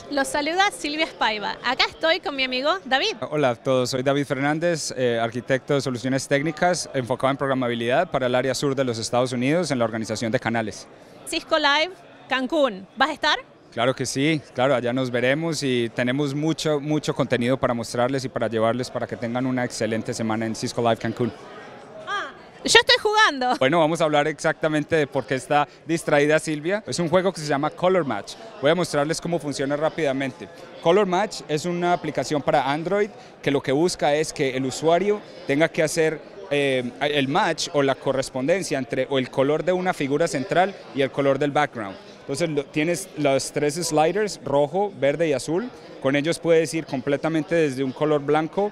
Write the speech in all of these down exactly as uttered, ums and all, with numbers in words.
Los saluda Silvia Espaiva. Acá estoy con mi amigo David. Hola a todos, soy David Fernández, eh, arquitecto de soluciones técnicas enfocado en programabilidad para el área sur de los Estados Unidos en la organización de canales. Cisco Live Cancún, ¿vas a estar? Claro que sí, claro, allá nos veremos y tenemos mucho, mucho contenido para mostrarles y para llevarles para que tengan una excelente semana en Cisco Live Cancún. Yo estoy jugando. Bueno, vamos a hablar exactamente de por qué está distraída Silvia. Es un juego que se llama Color Match. Voy a mostrarles cómo funciona rápidamente. Color Match es una aplicación para Android que lo que busca es que el usuario tenga que hacer eh, el match o la correspondencia entre o el color de una figura central y el color del background. Entonces lo, tienes los tres sliders, rojo, verde y azul. Con ellos puedes ir completamente desde un color blanco,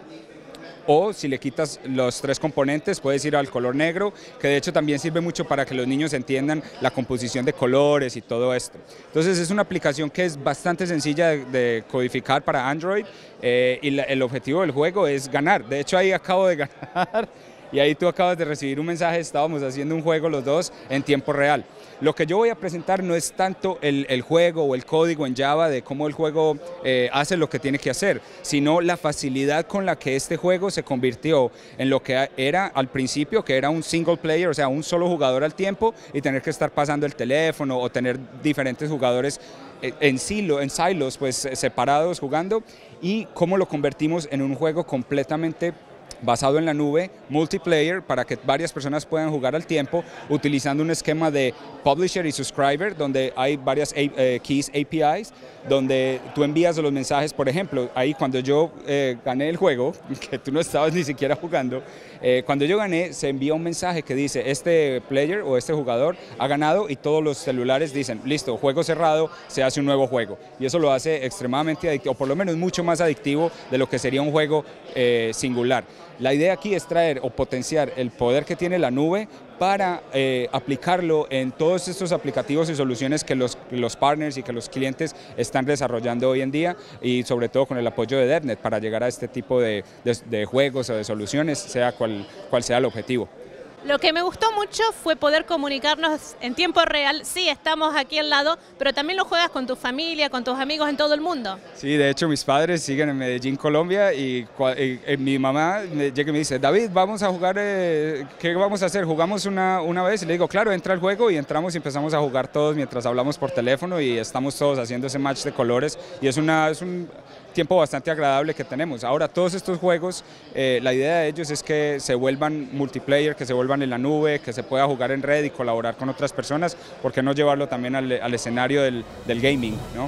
o si le quitas los tres componentes puedes ir al color negro, que de hecho también sirve mucho para que los niños entiendan la composición de colores y todo esto. Entonces es una aplicación que es bastante sencilla de, de codificar para Android eh, y la, el objetivo del juego es ganar. De hecho ahí acabo de ganar y ahí tú acabas de recibir un mensaje, estábamos haciendo un juego los dos en tiempo real. Lo que yo voy a presentar no es tanto el, el juego o el código en Java de cómo el juego eh, hace lo que tiene que hacer, sino la facilidad con la que este juego se convirtió en lo que era al principio, que era un single player, o sea, un solo jugador al tiempo y tener que estar pasando el teléfono o tener diferentes jugadores en, silo, en silos, pues separados jugando, y cómo lo convertimos en un juego completamente basado en la nube, multiplayer, para que varias personas puedan jugar al tiempo, utilizando un esquema de publisher y subscriber, donde hay varias eh, keys A P Is, donde tú envías los mensajes. Por ejemplo, ahí cuando yo eh, gané el juego, que tú no estabas ni siquiera jugando, eh, cuando yo gané se envía un mensaje que dice este player o este jugador ha ganado, y todos los celulares dicen listo, juego cerrado, se hace un nuevo juego, y eso lo hace extremadamente adictivo, o por lo menos mucho más adictivo de lo que sería un juego eh, singular. La idea aquí es traer o potenciar el poder que tiene la nube para eh, aplicarlo en todos estos aplicativos y soluciones que los, los partners y que los clientes están desarrollando hoy en día, y sobre todo con el apoyo de DevNet para llegar a este tipo de, de, de juegos o de soluciones, sea cual, cual sea el objetivo. Lo que me gustó mucho fue poder comunicarnos en tiempo real. Sí, estamos aquí al lado, pero también lo juegas con tu familia, con tus amigos en todo el mundo. Sí, de hecho mis padres siguen en Medellín, Colombia, y, y, y mi mamá me, llega y me dice, David, vamos a jugar, eh, ¿qué vamos a hacer? ¿Jugamos una, una vez? Y le digo, claro, entra al juego, y entramos y empezamos a jugar todos mientras hablamos por teléfono, y estamos todos haciendo ese match de colores, y es, una, es un tiempo bastante agradable que tenemos. Ahora, todos estos juegos, eh, la idea de ellos es que se vuelvan multiplayer, que se vuelvan en la nube, que se pueda jugar en red y colaborar con otras personas. ¿Por qué no llevarlo también al, al escenario del, del gaming, ¿no?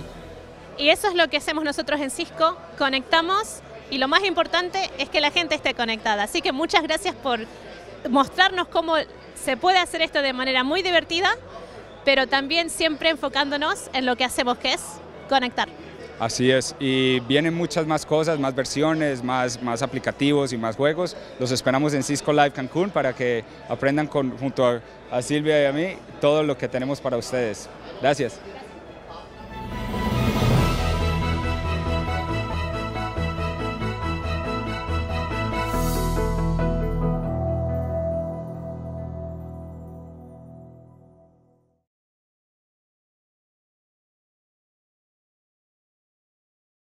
Y eso es lo que hacemos nosotros en Cisco, conectamos, y lo más importante es que la gente esté conectada. Así que muchas gracias por mostrarnos cómo se puede hacer esto de manera muy divertida, pero también siempre enfocándonos en lo que hacemos, que es conectar. Así es, y vienen muchas más cosas, más versiones, más, más aplicativos y más juegos. Los esperamos en Cisco Live Cancún para que aprendan con, junto a, a Silvia y a mí todo lo que tenemos para ustedes. Gracias.